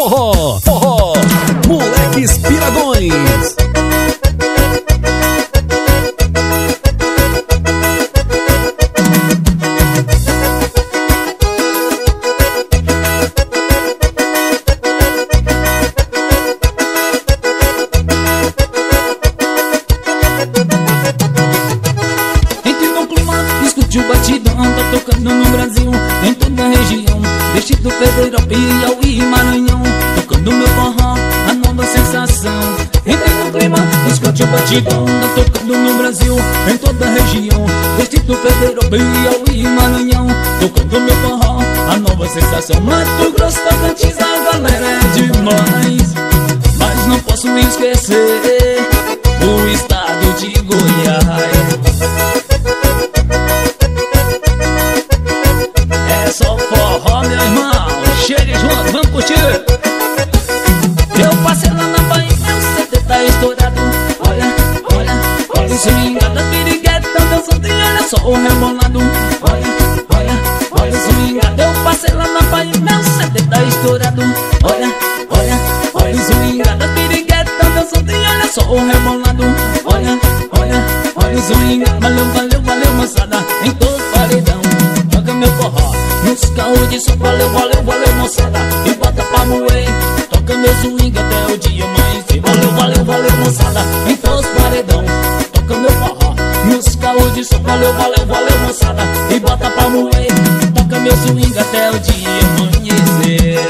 Forró, forró, Moleques Piradões. O batidão tá tocando no Brasil, em toda a região, Distrito Federal, Piauí e Maranhão. Tocando meu forró, a nova sensação. Entre no clima, escute o batidão tá tocando no Brasil, em toda a região, Distrito Federal, Piauí e Maranhão. Tocando meu forró, a nova sensação. Mato Grosso, Tocantins, a galera é demais, mas não posso me esquecer do estado de Goiás. Só forró, meu irmão, chegue junto, vamos curtir. Eu passei lá na Bahia, meu CD tá estourado. Olha, olha, olha o swingada, piriguetão dançando e olha só o rebolado. Olha, olha, olha o swingada. Eu passei lá na Bahia, meu CD tá estourado. Olha, olha, olha o swingada, piriguetão dançando e olha só o rebolado. Olha, olha, olha o swingada. Valeu, valeu, valeu, moçada, em todo paredão. Toca meu forró nos carros de som, valeu, valeu, valeu, moçada, e bota pra moer. Toca meu swing até o dia amanhecer. Valeu, valeu, valeu, moçada, em todos os paredão. Toca meu forró nos carros de som, valeu, valeu, valeu, moçada, e bota pra moer. Toca meu swing até o dia amanhecer.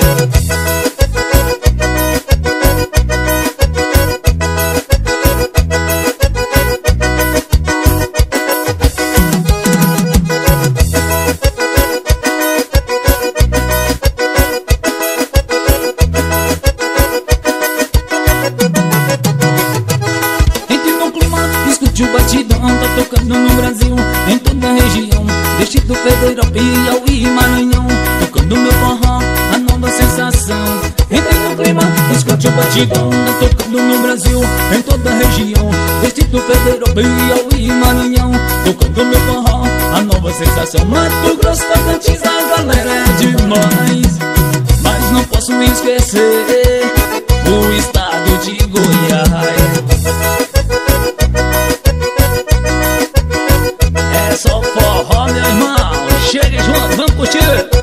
O batidão tá tocando no Brasil, em toda a região, Distrito Federal, Piauí e Maranhão. Tocando meu forró, a nova sensação. Entre no clima, escute o batidão tá tocando no Brasil, em toda a região, Distrito Federal, Piauí e Maranhão. Tocando meu forró, a nova sensação. Mato Grosso, Tocantins, a galera é demais, mas não posso me esquecer do estado de Goiás. Só forró, meu irmão, chegue junto, vamos curtir.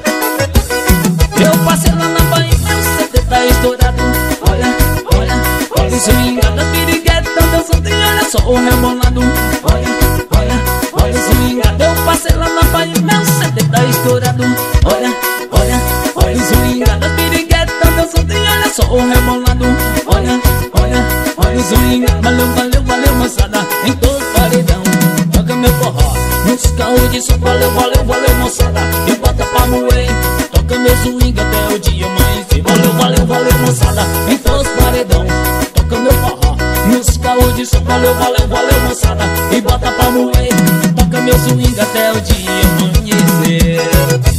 Eu passei lá na Bahia, meu CD tá estourado. Olha, olha, olha o swingada, piriguetão dançando e olha só o rebolado. Olha, olha, olha o swingada. Eu passei lá na Bahia, meu CD tá estourado. Olha, olha, olha o swingada, piriguetão dançando e olha só o rebolado. Olha, olha, olha o swingada. Valeu, valeu, valeu, moçada, em todo paredão. Toca meu forró nos carros de som, valeu, valeu, valeu, moçada, e bota pra moer. Toca meu swing até o dia amanhecer. Valeu, valeu, valeu, moçada, em todos os paredão. Toca meu forró nos carros de som, valeu, valeu, valeu, moçada, e bota pra moer. Toca meu swing até o dia amanhecer.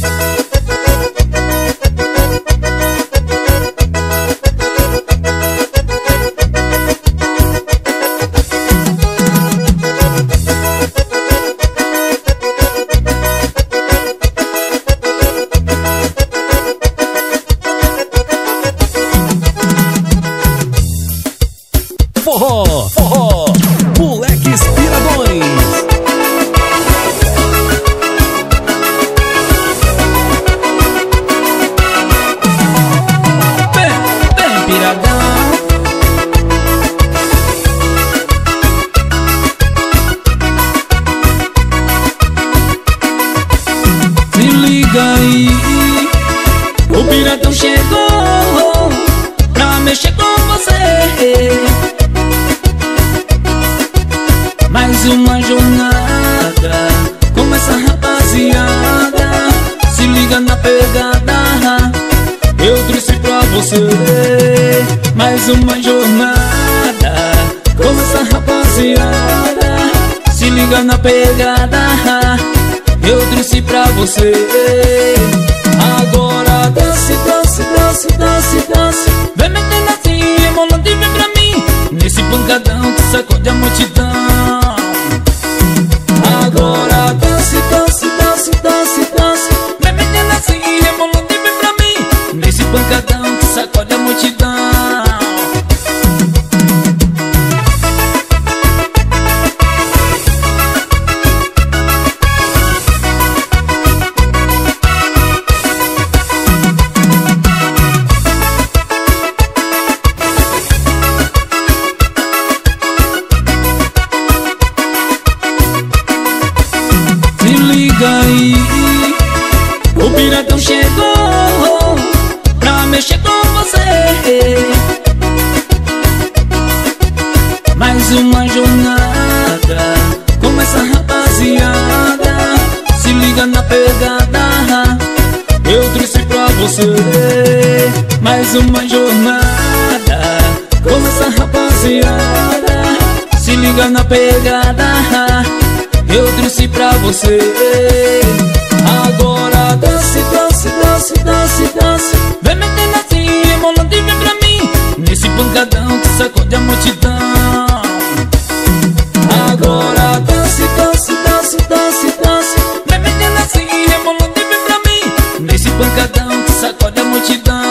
Forró, forró, Moleques Piradões. Bem piradão. Se liga aí, o piradão chegou pra mexer com você. Mais uma jornada com essa rapaziada. Se liga na pegada, eu trouxe pra você. Mais uma jornada com essa rapaziada. Se liga na pegada, eu trouxe pra você. Agora desce, desce, desce, desce, desce. Vem metendo assim, rebolando e vem pra mim, nesse pancadão que sacode a multidão. Agora desce, desce, desce, desce, desce. Vem metendo assim, rebolando e vem pra mim, nesse pancadão que sacode a multidão. mexer com você. Mais uma jornada com essa rapaziada. Se liga na pegada, eu trouxe pra você. Mais uma jornada com essa rapaziada. Se liga na pegada, eu trouxe pra você. Agora dance, dance, dance, dance, dance. Vem metendo assim, rebolando e vem pra mim. Nesse pancadão que sacode a multidão. Agora dance, dance, dance, dance, dance. Vem metendo assim, rebolando e vem pra mim. Nesse pancadão que sacode a multidão.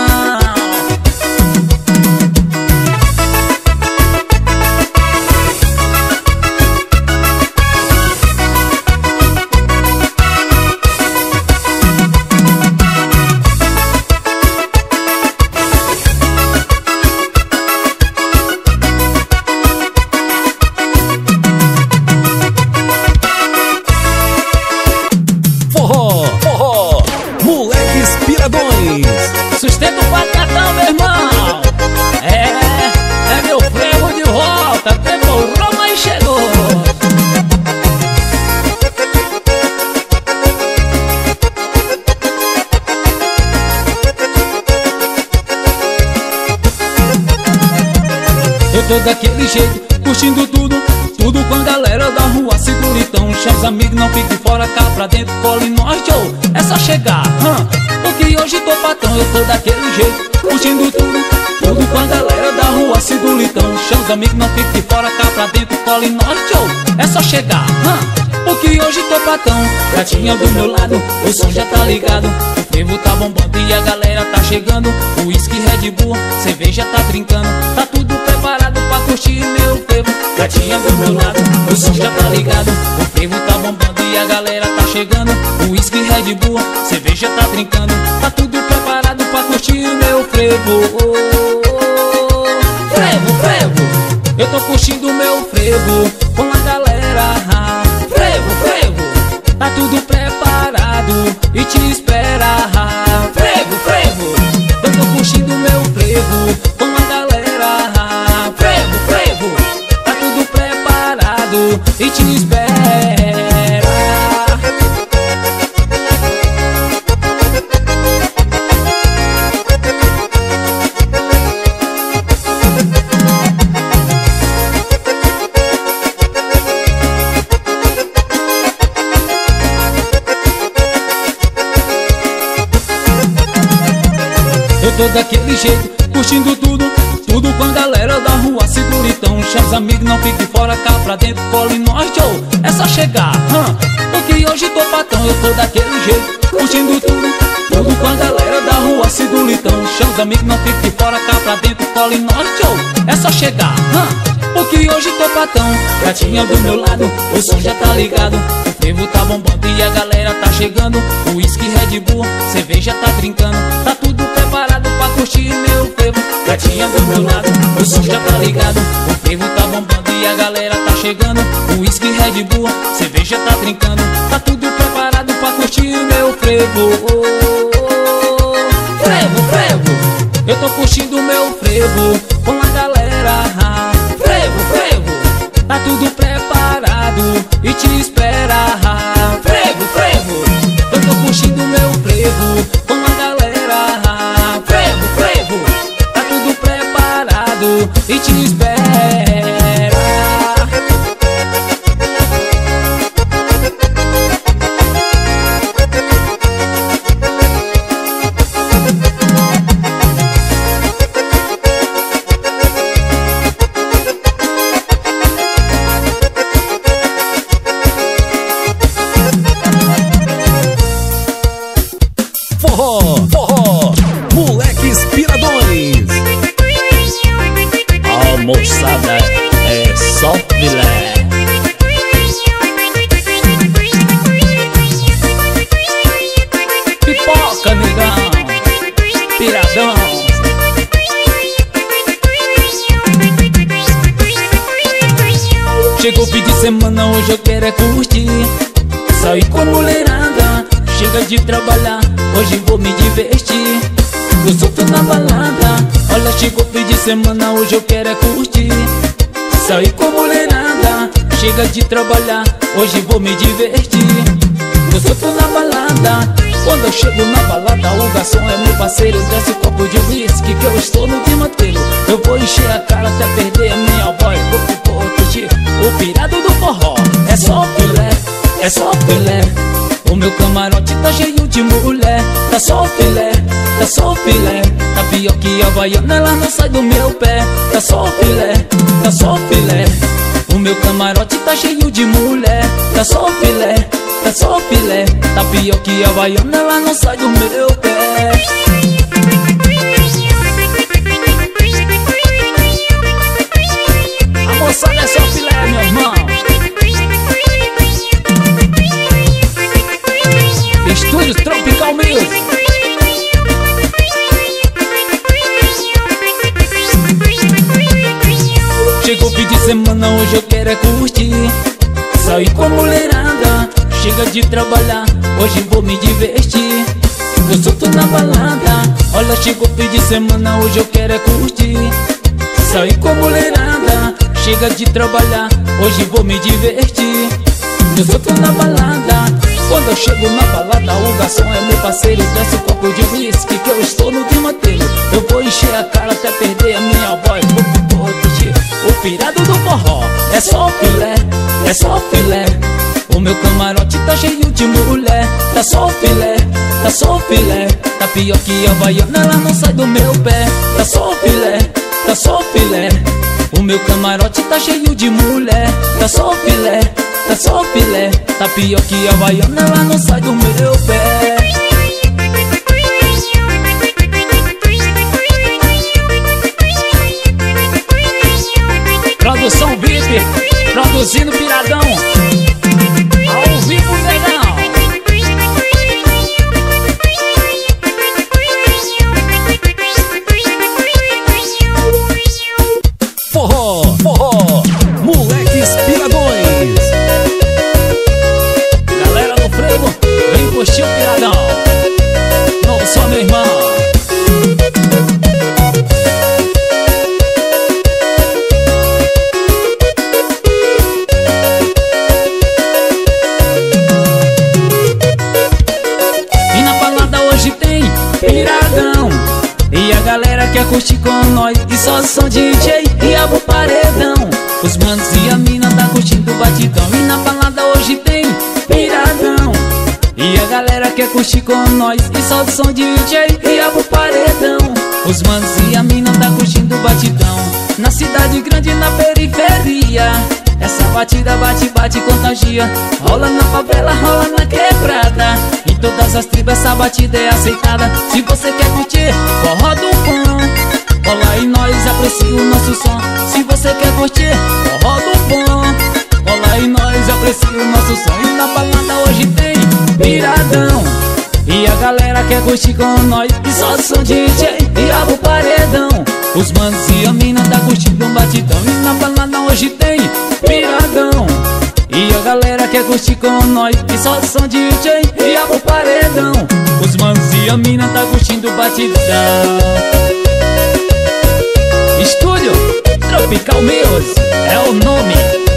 Sustento o pacatão, meu irmão. É meu frevo de volta. Demorou, mas chegou. Eu tô daquele jeito, curtindo tudo, tudo com a galera da rua. Segura então, chama os amigos, não fique fora, cá pra dentro, cola em nós, Joe. É só chegar, porque hoje tô patão. Eu tô daquele jeito, curtindo tudo, tudo com a galera da rua. Segura então, chama os amigos, não fique fora, cá pra dentro, cola em nós, Joe. É só chegar, porque hoje tô patão. Gatinha do meu lado, o som já tá ligado. O frevo tá bombando e a galera tá chegando. O whisky, Red Bull, cerveja tá trincando. Tá tudo preparado pra curtir meu frevo. Gatinha do meu lado, o som já tá ligado. O frevo tá bombando e a galera tá chegando. O whisky, Red Bull, cerveja tá trincando. Tá tudo preparado pra curtir meu frevo. Frevo, frevo, eu tô curtindo meu frevo com a galera. Frevo, frevo, tá tudo preparado e te espera. Frevo, frevo, eu tô curtindo meu frevo com a galera. Frevo, frevo, tá tudo preparado e te espera. Eu tô daquele jeito, curtindo tudo, tudo com a galera da rua. Segura então, chama os amigos, não fique fora, cá pra dentro, cola em nós, Joe. É só chegar, porque hoje tô patão. Eu tô daquele jeito, curtindo tudo, tudo com a galera da rua. Segura então, chama os amigos, não fique fora, cá pra dentro, cola em nós, Joe. É só chegar, porque hoje tô patão. Gatinha do meu lado, o som já tá ligado. O frevo tá bombando e a galera tá chegando. O whisky, Red Bull, cerveja tá trincando. Tá tudo preparado pra curtir meu frevo. Gatinha do meu lado, o som já tá ligado. O frevo tá bombando e a galera tá chegando. O whisky, Red Bull, cerveja tá trincando. Tá tudo preparado pra curtir meu frevo. Frevo, frevo, eu tô curtindo meu frevo com a galera. Frevo, frevo, tá tudo preparado e te espera. Frevo, frevo, eu tô curtindo meu frevo com a galera. Frevo, frevo, tá tudo preparado e te espera. Forró, forró, Moleques Piradões. A moçada é só filé. Pipoca, negão, piradão. Chegou o fim de semana, hoje eu quero é curtir. Sair com a mulherada, chega de trabalhar, hoje vou me divertir. Eu solto na balada. Olha, chegou fim de semana, hoje eu quero é curtir. Sair com mulherada, chega de trabalhar, hoje vou me divertir. Eu solto na balada. Quando eu chego na balada, o garçom é meu parceiro. Desce o copo de whisky que eu estou no desmantelo. Eu vou encher a cara até perder a minha voz. Vou curtir o pirado do forró. É só filé, é só filé. O meu camarote tá cheio de mulher. Tá só filé, tá só filé. Tá pior que a havaiana, ela não sai do meu pé. Tá só filé, tá só filé. O meu camarote tá cheio de mulher. Tá só filé, tá só filé. Tá pior que a havaiana, ela não sai do meu pé. A moçada é só filé, meu irmão. Estúdios Tropical Music. Chegou fim de semana, hoje eu quero é curtir. Sair com a mulherada, chega de trabalhar, hoje vou me divertir. Eu solto na balada. Olha, chegou fim de semana, hoje eu quero é curtir. Sair com a mulherada, chega de trabalhar, hoje vou me divertir. Eu solto na balada. Quando eu chego na balada, o garçom é meu parceiro. Desce o copo de whisky que eu estou no desmantelo. Eu vou encher a cara até perder a minha voz. Vou curtir o pirado do forró. É só filé, é só filé. O meu camarote tá cheio de mulher. Tá só filé, tá só filé. Tá pior que a havaiana, ela não sai do meu pé. Tá só filé, tá só filé. O meu camarote tá cheio de mulher. Tá só filé, tá só filé. Tá pior que a havaiana, ela não sai do meu pé. Produção VIP, produzindo piradão. Ao vivo, negão. Forró, forró, moleques piradões. Galera do frevo, vem curtir o piradão. Não só meu irmão. E na balada hoje tem piradão. E a galera quer curtir com nós. E só som DJ e abo paredão. Os manos e a mina tá curtindo o batidão. E na balada hoje tem piradão. E a galera quer curtir com nós. E só som DJ e abo paredão. Os manos e a mina tá curtindo o batidão. Na cidade grande e na periferia, essa batida bate, bate, contagia. Rola na favela, rola na quebrada. Em todas as tribos essa batida é aceitada. Se você quer curtir forró do bom, cola em nós, aprecia o nosso som. Se você quer curtir forró do bom, cola em nós, aprecia o nosso som. E na balada hoje tem piradão. E a galera quer curtir com nós. E só som DJ e abo paredão. Os manos e a mina tá curtindo um batidão. E na balada hoje tem piradão. E a galera quer curtir com nós. E só som DJ e abo paredão. Os manos e a mina tá curtindo o batidão. Estúdio Tropical Music é o nome.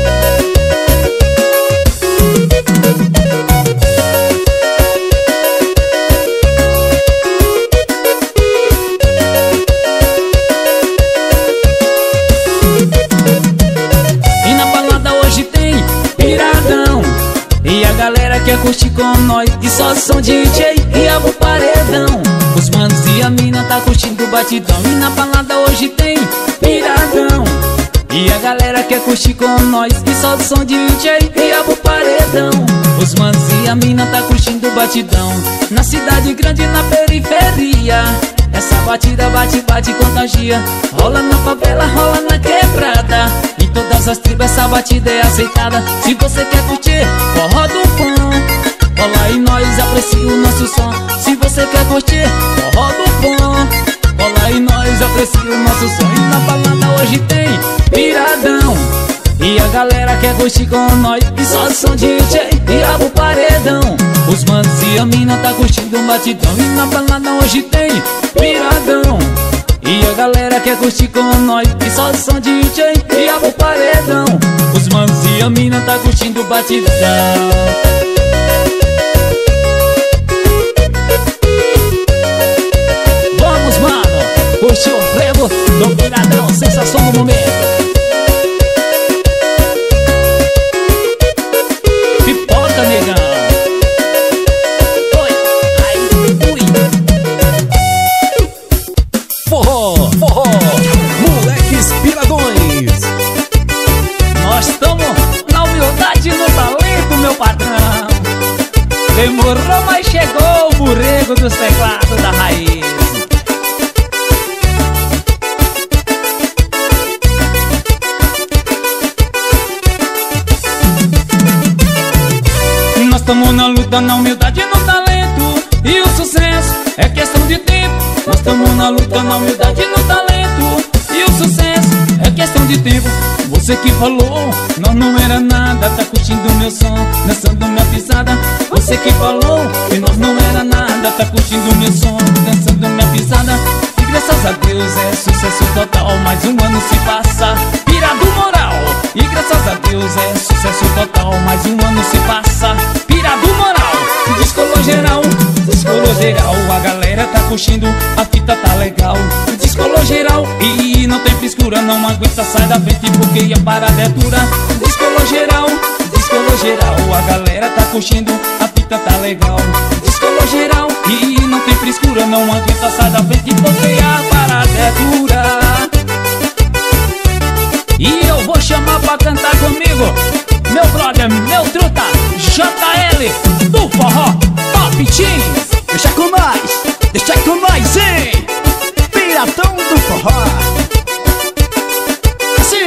E na balada hoje tem piradão. E a galera quer curtir com nós. E só som DJ e abo paredão. Os manos e a mina tá curtindo o batidão. E na balada hoje tem piradão. E a galera quer curtir com nós. E só som DJ e abo paredão. Os manos e a mina tá curtindo o batidão. Na cidade grande e na periferia, essa batida bate, bate, contagia. Rola na favela, rola na quebrada. Em todas as tribos essa batida é aceitada. Se você quer curtir forró do bom, cola em nós, aprecia o nosso som. Se você quer curtir forró do bom, cola em nós, aprecia o nosso som. E na balada hoje tem piradão. E a galera quer curtir com nós. E só som DJ e abo paredão. Os manos e a mina tá curtindo um batidão. E na balada hoje tem piradão. E a galera quer curtir com nós, e só o som de DJ e a o paredão. Os manos e a mina tá curtindo o batidão. Vamos, mano, curte o frevo do piradão, sensação do momento. Pipoca, negão. Forró, forró, Moleques Piradões. Nós estamos na humildade e no talento, meu patrão. Demorou, mas chegou o burrego dos teclados da raiz. Nós estamos na luta, na humildade e no talento. E o sucesso é questão de tempo. Nós estamos na luta, na humildade e no talento. E o sucesso é questão de tempo. Você que falou, nós não era nada. Tá curtindo meu som, dançando minha pisada. Você que falou que nós não era nada. Tá curtindo meu som, dançando minha pisada. E graças a Deus é sucesso total. Mais um ano se passa, pirado moral. E graças a Deus é sucesso total. Mais um ano se passa, pirado moral. Descolou geral, descolou geral. A galera tá curtindo, a fita tá legal. Descolou geral e não tem frescura. Não aguenta, sai da frente porque a parada é dura. Descolou geral, descolou geral. A galera tá curtindo, a fita tá legal. Descolou geral e não tem frescura. Não aguenta, sai da frente porque a parada é dura. E eu vou chamar pra cantar comigo meu brother, meu truta, JL do Forró Top Teams. Deixa com nós, hein? Piradão do Forró. Assim.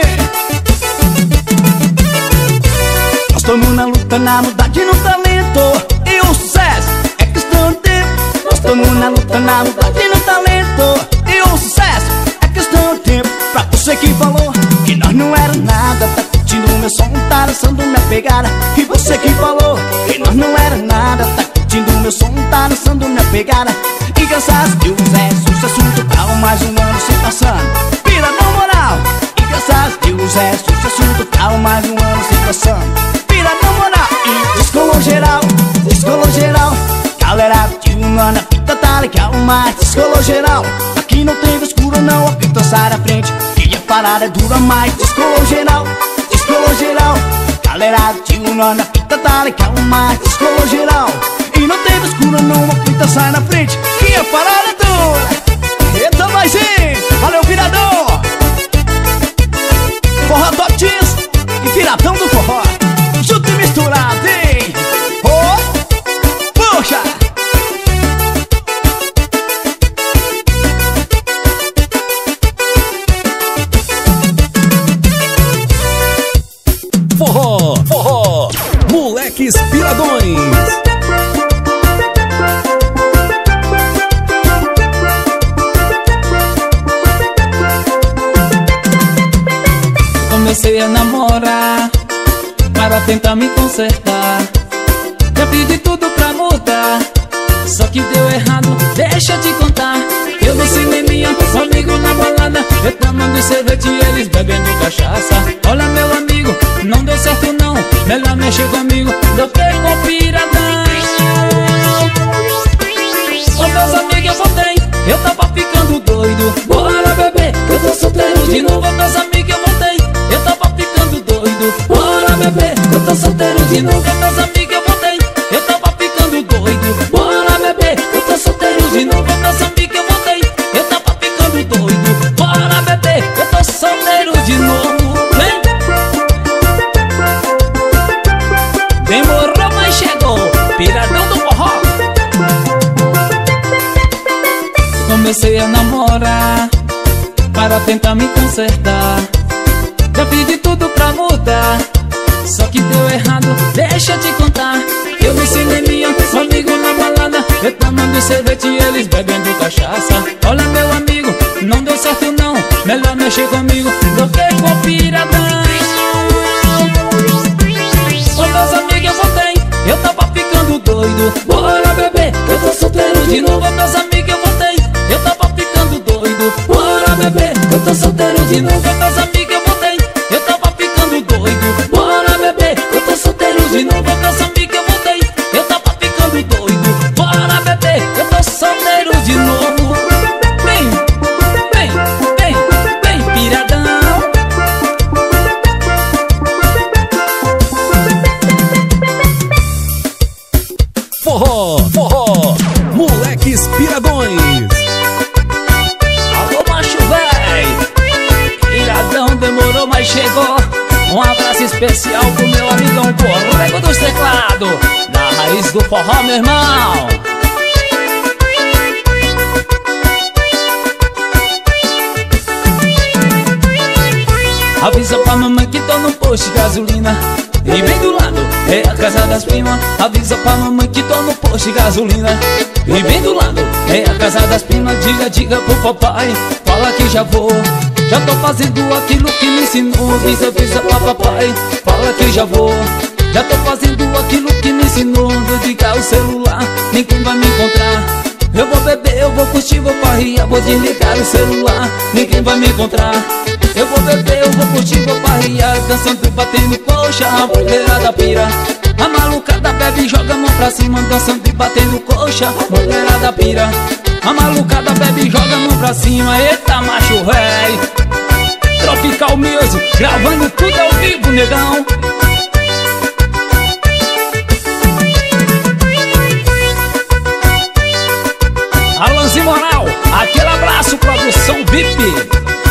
Nós estamos na luta, na humildade e no talento. E o sucesso é questão de tempo. Nós estamos na luta, na humildade e no talento. E o sucesso é questão de tempo. Pra você que falou que nós não era nada, tá curtindo o meu som, tá dançando minha pegada. E você que falou que nós não era nada, tá curtindo o meu som, tá dançando minha pegada. E graças a Deus é sucesso total. Mais um ano se passando, piradão moral. E graças a Deus é sucesso total. Mais um ano se passando, piradão moral. E descolou geral, descolou geral. Galera de um ano a fita tá legal. Mas descolou geral, aqui não tem escuro não. A fita sai da frente e a parada é dura. Mas descolou geral, descolou geral. Galera de um ano a fita tá legal. Mas descolou geral e não tem escuro não. A fita sai na frente e a parada é dura. Eita, mais hein? Valeu, piradão! Forró Top Teams e piradão do forró, junto e misturado, hein? Oh, puxa! Forró, forró, Moleques Piradões. Comecei a namorar para tentar me consertar. Já pedi tudo pra mudar, só que deu errado, deixa eu te contar. Eu no cineminha, só amigo na balada, reclamando cerveja e eles bebendo cachaça. Olha meu amigo, não deu certo não, melhor mexer comigo do que com piradão. Com meus amigos eu voltei, eu tava ficando doido. Bora beber, eu tô solteiro de novo. Meus amigos eu voltei, eu tava ficando doido. Bora beber, eu tô solteiro de novo. Meus amigos eu voltei, eu tava ficando doido. Bora beber, eu tô solteiro de novo. Meus amigos eu voltei, eu tava ficando doido. Bora beber, eu tô solteiro de novo. Vem! Demorou, mas chegou, piradão do forró. Comecei a namorar para tentar me consertar. Já pedi tudo pra mudar, só que deu errado, deixa eu te contar. Eu no cineminha, só amigo na balada, reclamando cerveja e eles bebendo cachaça. Olha meu amigo, não deu certo não, melhor mexer comigo do que com piradão. Com meus amigos eu voltei, eu tava ficando doido. de novo, meus amigos, eu voltei. Eu tava ficando doido. Bora beber, eu tô solteiro de novo, meus amigos, eu voltei. Eu tava ficando doido. Bora beber, eu tô solteiro de novo, meus amigos, eu voltei. Eu tava ficando doido. Bora beber, eu tô solteiro de novo. Vem, vem, vem, vem, piradão. Forró, forró, Moleques Piradões. Alô, macho véi, piradão demorou, mas chegou. Um abraço especial pro meu amigão Borrego dos Teclados, da raiz do forró, meu irmão. Avisa pra mamãe que tô no posto de gasolina e bem do lado é a casa das primas. Avisa pra mamãe que tô no posto de gasolina e bem do lado é a casa das primas. Diga, diga pro papai, fala que já vou. Já tô fazendo aquilo que me ensinou. Avisa, avisa pra papai, fala que já vou. Já tô fazendo aquilo que me ensinou. Desligar o celular, ninguém vai me encontrar. Eu vou beber, eu vou curtir, vou farrear. Vou desligar o celular, ninguém vai me encontrar. Eu vou beber, eu vou curtir, vou farrear. Dançando e batendo coxa, a mulherada pira. A malucada bebe e joga a mão pra cima. Dançando e batendo coxa, a mulherada pira. A malucada bebe e joga a mão pra cima. Eita, macho véi, Tropical Music, gravando tudo ao vivo, negão. Alanzinho Moral, aquele abraço, produção VIP.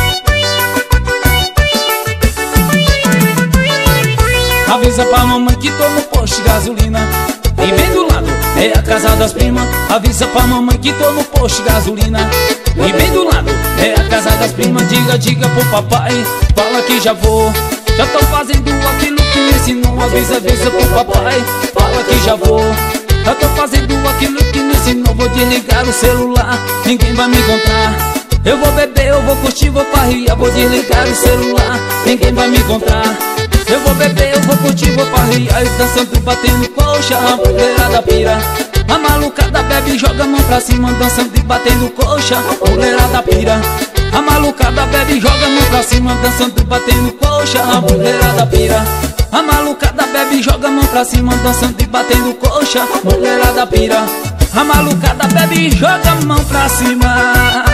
Avisa pra mamãe que tô no posto de gasolina e bem do lado é a casa das primas. Avisa pra mamãe que tô no posto de gasolina e bem do lado é a casa das primas. Diga, diga pro papai, fala que já vou. Já tô fazendo aquilo que me ensinou. Avisa, avisa pro papai, fala que já vou. Já tô fazendo aquilo que me ensinou. Vou desligar o celular, ninguém vai me encontrar. Eu vou beber, eu vou curtir, vou farrear. Vou desligar o celular, ninguém vai me encontrar. Eu vou beber, eu vou curtir, vou farrear. Dançando, batendo coxa, a mulherada pira. A malucada bebe e joga a mão pra cima. Dançando e batendo coxa, a mulherada pira. A malucada bebe e joga a mão pra cima. Dançando e batendo coxa, a mulherada pira. A malucada bebe e joga a mão pra cima. Dançando e batendo coxa, a mulherada pira. A malucada bebe e joga a mão pra cima.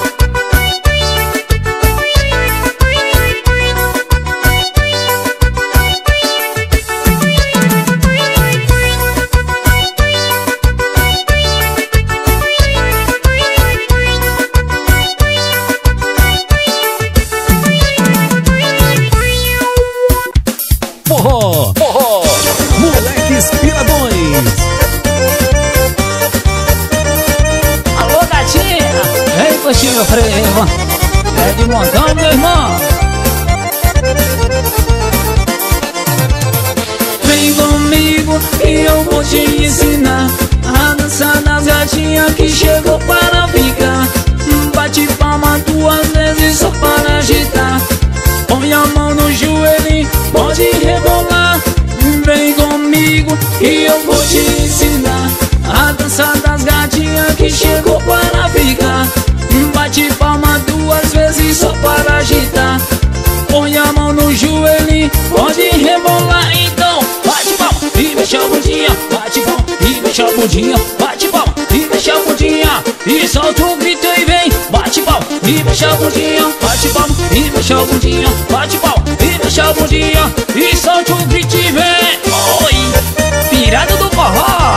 Forró, forró, Moleques Piradões. Alô, gatinha, vem curtir meu frevo. É de montão, meu irmão. Vem comigo e eu vou te ensinar a dançar das gatinhas que chegou para ficar. Bate palma 2 vezes só para agitar. Põe a mão no joelho, pode rebolar. Vem comigo e eu vou te ensinar a dançar das gatinhas que chegou para ficar. Bate palma 2 vezes só para agitar. Põe a mão no joelho, pode rebolar. Então bate palma e mexe a bundinha. Bate palma e mexe a bundinha. Bate palma e mexe a bundinha. E solta um grito e vem. Bate palma e mexe a bundinha. Bate palma e mexe a bundinha. Bate palma e mexe a bundinha. E solta um grito e vem. Oi, pirada do forró.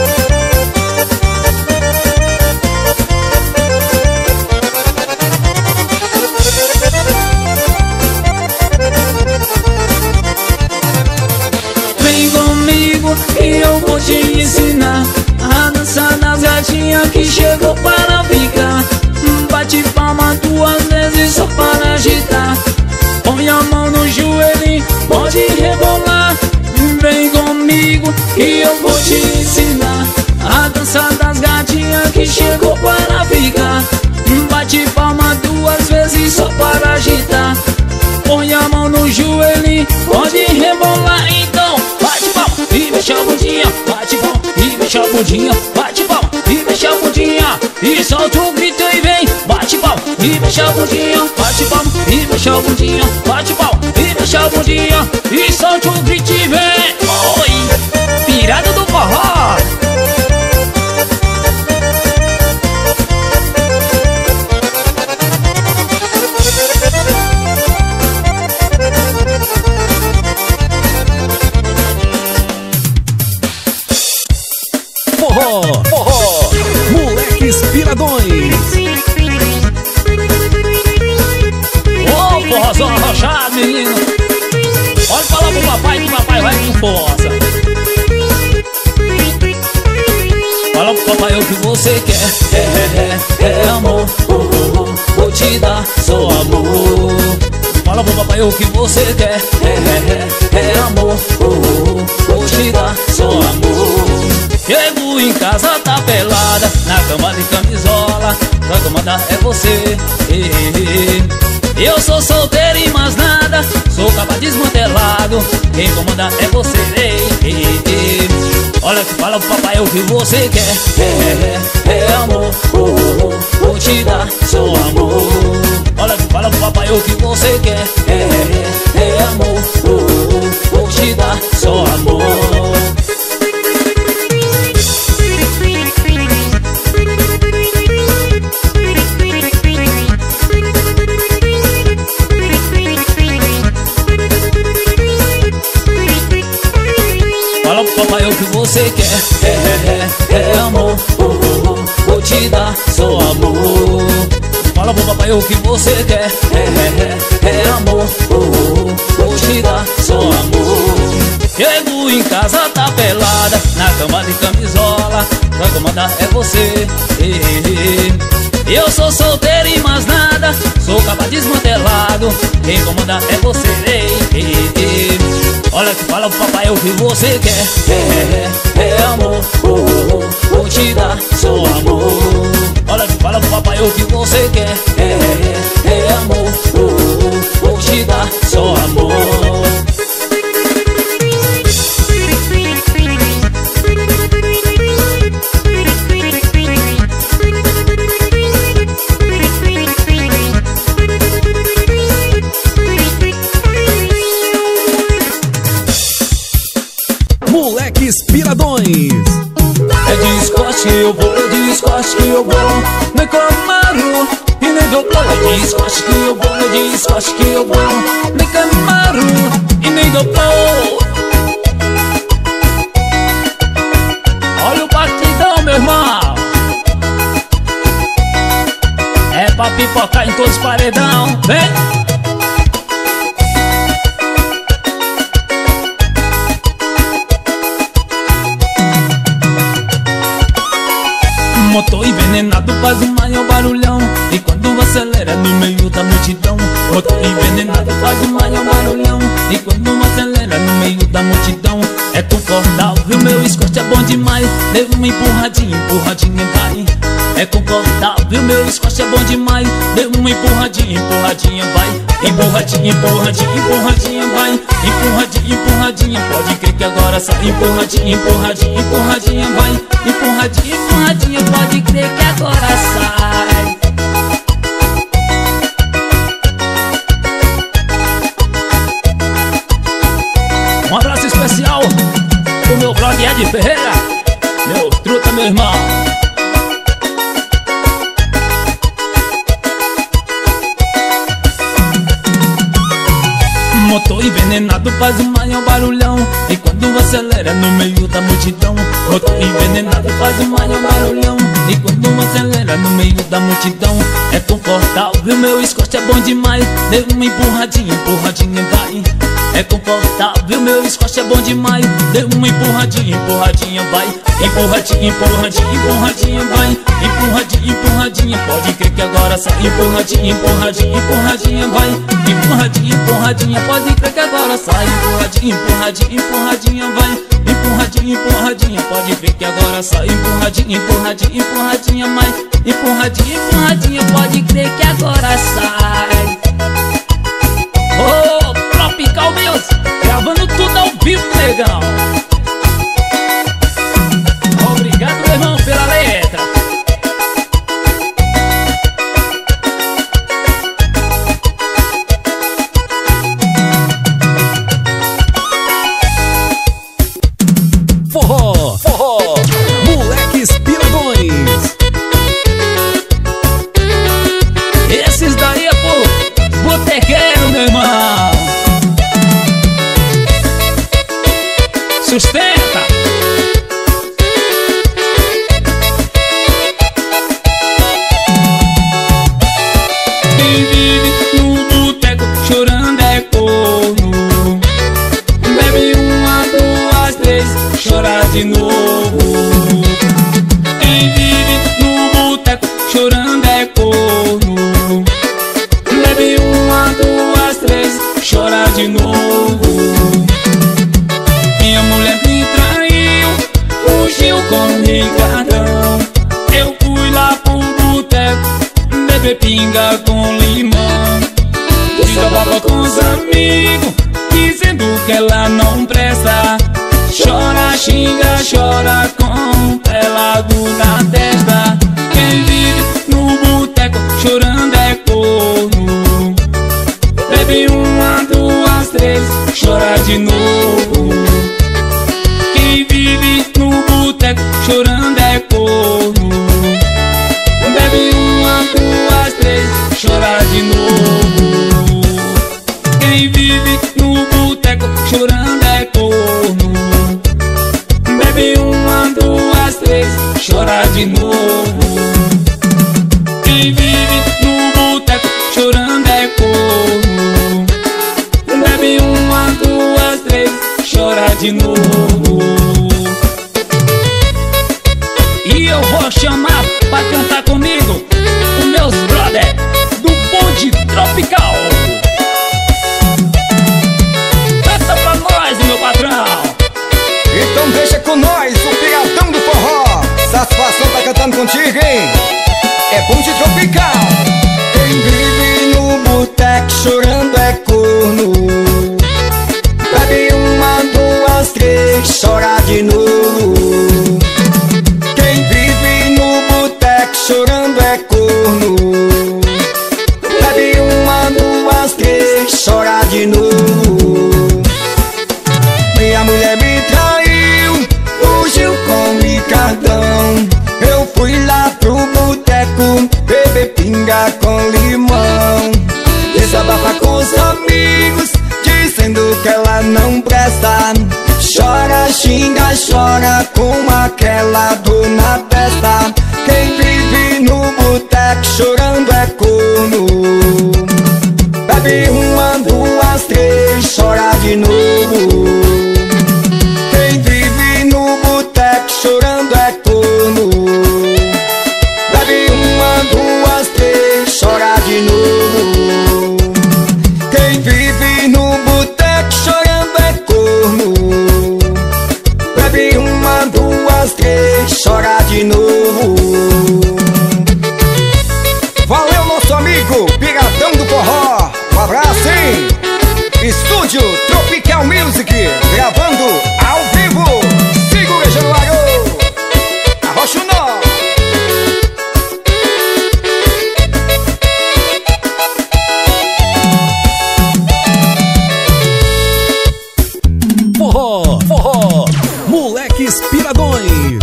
Vem comigo e eu vou te ensinar a dançar das gatinhas que chegou para ficar. Bate palma 2 vezes só para agitar. Põe a mão no joelho, pode rebolar. Vem comigo e eu vou te ensinar a dançar das gatinhas que chegou para ficar. Bate palma 2 vezes só para agitar. Põe a mão no joelho, pode rebolar. Então bate palma e mexe a bundinha. Bate palma e mexe a bundinha. Bate palma e mexe mexe a bundinha e solta um grito e vem. Bate palma e mexe a bundinha, bate palma e mexe a bundinha, bate palma e mexe a bundinha e solta um grito e vem. Oi, pirada do forró. Forró, forró, Moleques Piradões. Ô, forrozão arrochado, menino. Pode falar pro papai que papai vai com força. Fala pro papai o que você quer. É amor, vou te dar só amor. Fala pro papai o que você quer. É amor, vou te dar só amor. Chego em casa, tá pelada, na cama de camisola, pra comandar é você. Eu sou solteiro e mais nada, sou capa desmantelado, quem comanda é você. Olha que fala pro papai o que você quer. É amor, vou te dar só amor. Olha que fala pro papai o que você quer. É amor, vou te dar só amor. Papai, o que você quer? É amor, vou te dar só amor. Fala pro papai o que você quer. É amor, vou te dar só amor. Chego em casa, tá pelada, na cama de camisola, pra comandar é você. Eu sou solteiro e mais nada, sou capa desmantelado, quem comanda é você. Olha que fala pro papai o que você quer. É amor, vou te dar só amor. Olha que fala pro papai o que você quer. É amor, vou te dar só amor. Moleques Piradões. É de escote que eu vou, é de escote que eu vou, nem Camaro e nem Doblô. É de escote que eu vou, é de escote que eu vou, nem Camaro e nem Doblô. Olha o batidão, meu irmão. É pra pipocar em todos os paredão, vem. Motor envenenado faz um maior barulhão, e quando acelera no meio da multidão. Motor envenenado faz um maior barulhão, e quando acelera no meio da multidão. É confortável, meu escote é bom demais, deu uma empurradinha, empurradinha vai. É confortável, meu escote é bom demais, deu uma empurradinha, empurradinha vai. Empurradinha, empurradinha, empurradinha vai. Empurradinha, empurradinha, pode crer que agora sai. Empurradinha, empurradinha, empurradinha vai. Empurradinha, empurradinha, pode crer que agora sai. Um abraço especial pro meu blog Ed Ferreira, meu truta, meu irmão. Motor envenenado faz um maior barulhão, e quando acelera no meio da multidão. Motor envenenado faz um maior barulhão, e quando acelera no meio da multidão. É confortável, meu escote é bom demais, deu uma empurradinha, empurradinha vai. É confortável, meu escote é bom demais, deu uma empurradinha, empurradinha vai. Empurradinha, empurradinha, empurradinha vai. Empurradinha, empurradinha, pode crer que agora sai. Empurradinha, empurradinha, empurradinha vai. Empurradinha, empurradinha, pode crer que agora sai. Empurradinha, empurradinha, empurradinha vai. Empurradinha, empurradinha, pode ver que agora sai. Empurradinha, empurradinha, empurradinha mais. Empurradinha, empurradinha, pode crer que agora sai. Ô, Tropical Music, gravando tudo ao vivo, negão. Obrigado, meu irmão, pela letra. chora de novo. Minha mulher me traiu, fugiu com o Ricardão. Eu fui lá pro boteco, beber pinga com limão. Desabava com os amigos, dizendo que ela não presta. Chora, xinga, chora com pelado na testa. Quem vive no boteco chorando é corno. Bebe uma, duas, três, chora de novo. Quem vive no boteco chorando é corno. Bebe uma, duas, três, chora de novo. Quem vive no boteco chorando é corno. Bebe uma, duas, três, chora de novo. Quem vive no boteco chorando é corno. Bebe uma, duas, três, chora de novo. E eu vou chamar pra cantar comigo os meus brother do bonde tropical. Canta pra nós, meu patrão. Então deixa com nós o Piratão do Forró. Satisfação tá cantando contigo, hein? É bonde tropical. Quem vive no boteco chorando é corno. Bebe uma, duas, três, chora de novo. Quem vive no boteco chorando é corno. Bebe uma, duas, três, chora de novo. Minha mulher me traiu, fugiu com o Ricardão. Eu fui lá pro boteco, beber pinga com limão. Desabafa com os amigos, dizendo que ela não presta. Chora, xinga, chora com aquela dor na testa. Quem vive no boteco chorando é corno. Bebe uma, duas, três, chora de novo. Quem vive no boteco chorando é corno. Bebe uma, duas, três, chora de novo. Quem vive no boteco chorando é corno. Bebe uma, duas, três, chora de novo. Valeu, nosso amigo Piratão do Forró. Um abraço, hein? Estúdio Tropical Music, gravando ao vivo. Segura, Januário. Arrocha o nó. Forró, forró, moleques piradões.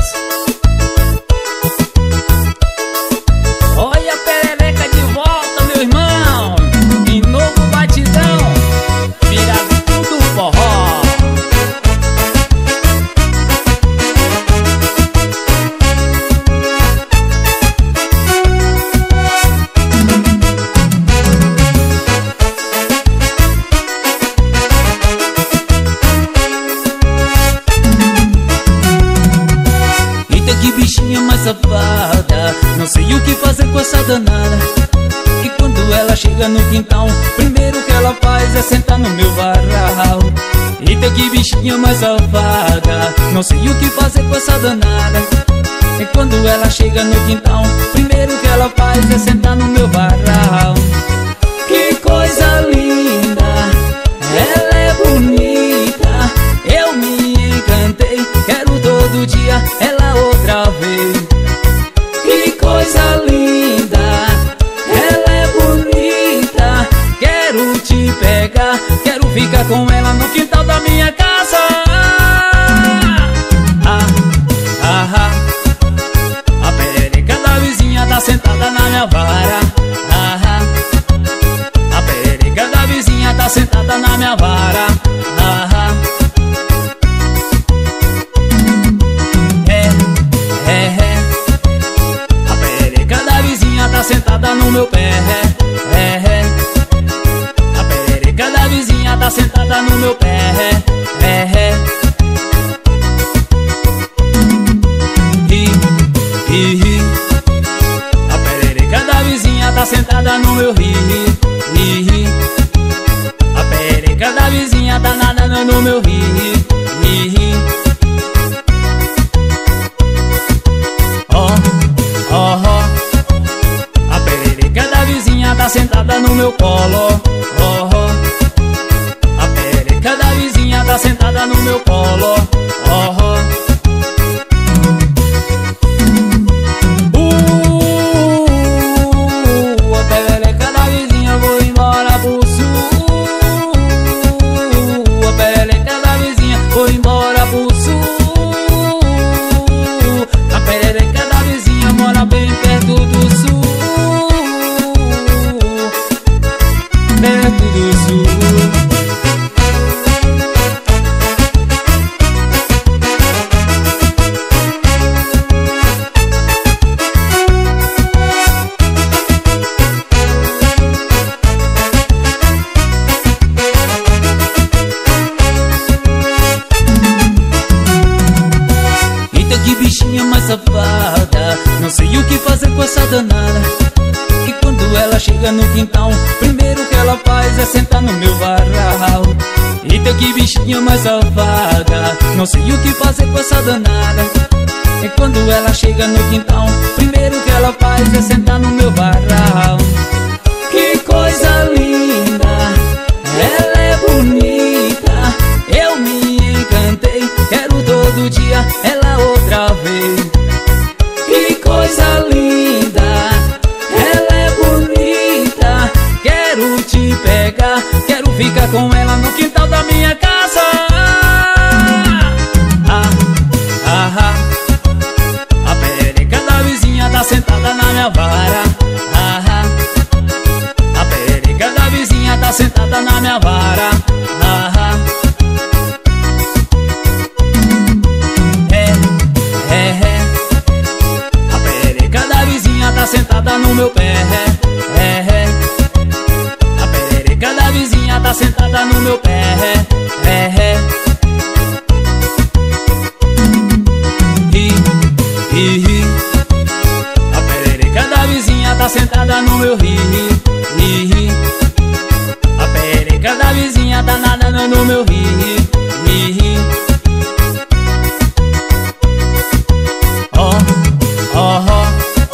Olha a perereca de volta, meu irmão. Em novo batidão, Piratão do Forró. Eita, que bichinha mais safada, não sei o que fazer com essa danada. E quando ela chega no quintal, primeiro que ela faz é sentar no meu varal. Eita, que bichinha mais safada, não sei o que fazer com essa danada. E quando ela chega no quintal, primeiro que ela faz é sentar no meu varal. Que coisa linda, ela é bonita, eu me encantei, quero todo dia ela outra vez. Que coisa linda, ela é bonita, quero te pegar, quero ficar com ela no quintal da minha casa. A perereca da vizinha tá sentada na minha vara. A perereca da vizinha tá sentada na minha vara. A perereca da vizinha tá sentada no meu pé. A perereca da vizinha tá sentada no meu pé. A perereca da vizinha tá sentada no meu ri. A perereca meu ri. Ó, ó, ó, a perereca da vizinha tá sentada no meu colo. Ó, ó, a perereca da vizinha tá sentada no meu colo. Ó, ó. A perereca da vizinha, vou embora pro sul. A perereca da vizinha, vou embora pro sul. A perereca da vizinha mora bem perto do sul. Perto do sul. Safada, não sei o que fazer com essa danada. E quando ela chega no quintal, primeiro que ela faz é sentar no meu varal. Eita, que bichinha mais safada, não sei o que fazer com essa danada. E quando ela chega no quintal, primeiro que ela faz é sentar no meu varal. Que coisa linda, ela é bonita, eu me encantei, quero todo dia ela outra vez. Que coisa linda, ela é bonita, quero te pegar, quero ficar com ela no quintal da minha casa. A perereca da vizinha tá sentada na minha vara. A perereca da vizinha tá sentada na minha vara. Tá sentada no meu pé, a perereca da vizinha tá sentada no meu pé, a perereca da vizinha tá sentada no meu ri. A perereca da vizinha tá nadando no meu ri. Ó, ó, ó,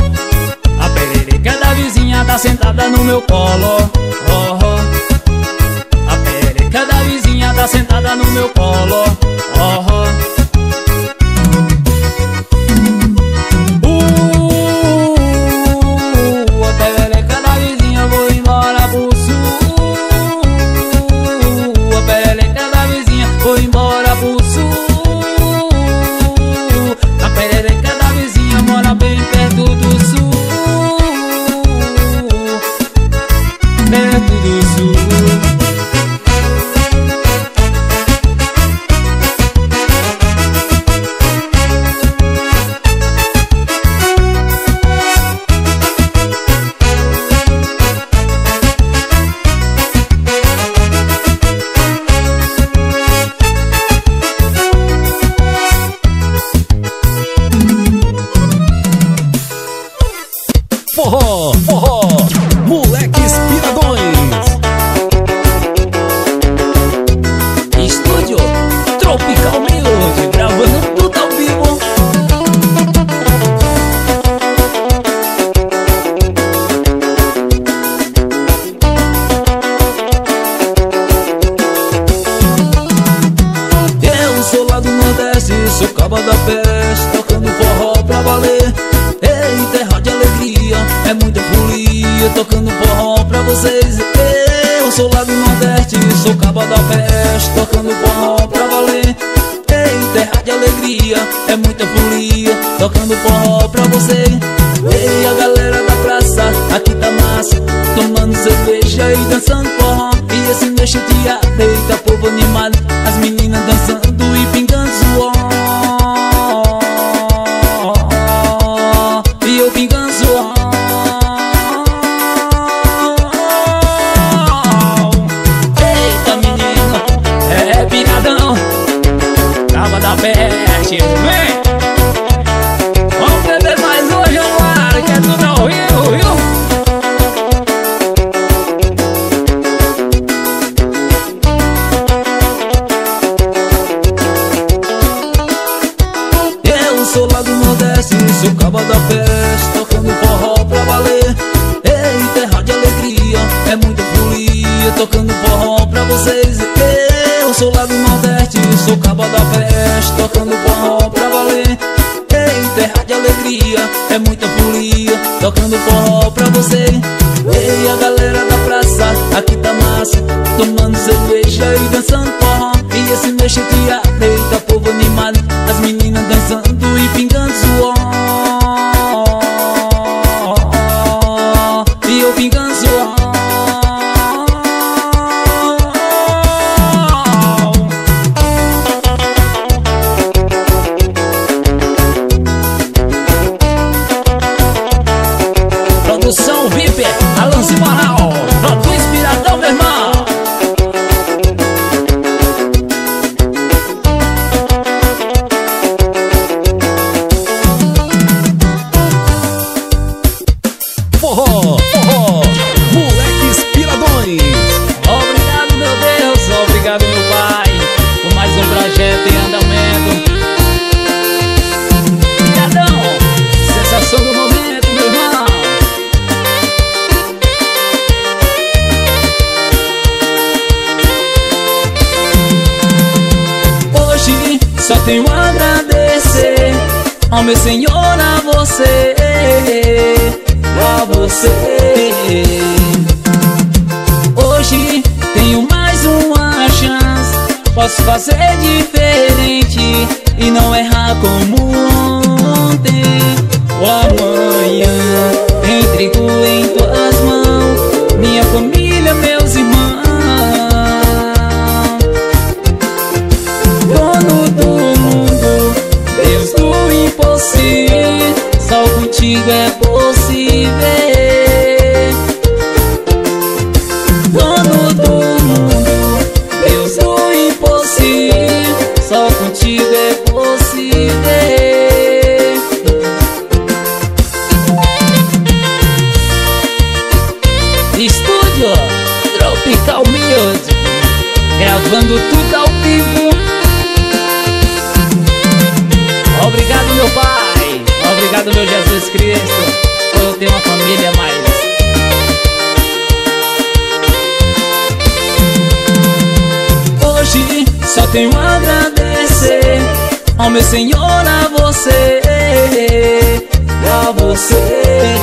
tá sentada no meu colo. Oh, oh. A perereca da vizinha tá sentada no meu colo. Oh, oh. A perereca da vizinha, vou embora pro sul. A perereca da vizinha, vou embora pro sul. A perereca da vizinha mora bem perto do sul. Perto do sul. Forró, forró, Moleques Piradões. Estúdio Tropical Music, gravando tudo ao vivo. Eu sou lá do Nordeste, sou caba da peste, tocando forró pra valer. Ei, terra de alegria, é muita folia, tocando forró pra vocês. Eu sou lá do Nordeste, sou caba da peste, tocando forró pra valer. Ei, terra de alegria, é muita folia, tocando forró pra vocês. Ei, a galera da praça, aqui tá massa, tomando cerveja e dançando forró. E esse meu chateado, eita, povo animado, as meninas dançando e pingando suor. E eu pingando suor. Eita, menino, é piradão, caba da peste, vem! Vamos beber mais hoje, vambora, que é tudo ao vivo, viu? vocês. Eu sou lá do Nordeste, sou cabo da peste, tocando forró pra valer. Ei, terra de alegria, é muita folia, tocando forró pra você. Ei, a galera da praça, aqui tá massa, tomando cerveja e dançando forró. E esse mexe que adeita, povo animado, as meninas dançando e pingando suor. E eu pingando suor. Produção VIP, Alanzi Moral, do Inspiradão, meu irmão. Forró, Moleques Piradões. Obrigado, meu Deus, obrigado, meu Pai, por mais um projeto em andamento. Obrigadão, sensação do momento, meu irmão. Hoje só tenho a agradecer ao meu Senhor, a você, a você. Hoje tenho mais uma chance, posso fazer diferente e não errar como ontem ou amanhã. Entrego em tuas mãos minha família, meus irmãos. Dono do mundo, Deus do impossível, só contigo é possível. Dono do mundo, Deus do impossível, só contigo é possível. Estúdio Tropical Music, gravando tudo ao vivo. Obrigado, meu Pai, obrigado, meu Jesus Cristo, por eu ter uma família a mais. Hoje só tenho a agradecer ao meu Senhor, a você, a você.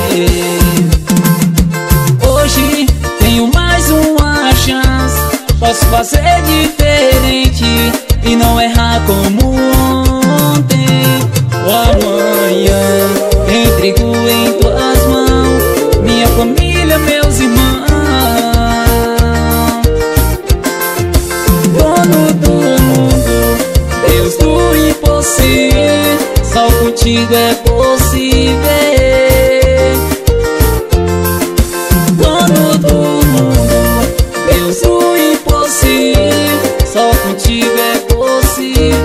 Hoje tenho mais uma chance, posso fazer diferente e não errar como ontem ou amanhã. Entrego em tuas mãos minha família, meus irmãos. Dono do mundo, Deus do impossível, só contigo é possível. Dono do mundo, Deus do impossível, só contigo é possível.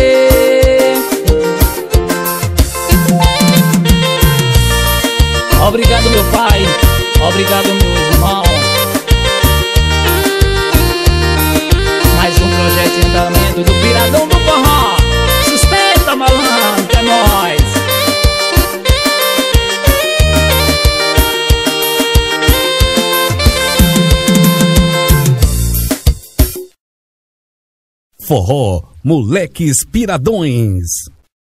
Obrigado, meu Pai, obrigado, meus irmãos. Mais um projeto em andamento do Piradão do Forró. Sustenta, malandro, é nóis. Forró, Moleques Piradões.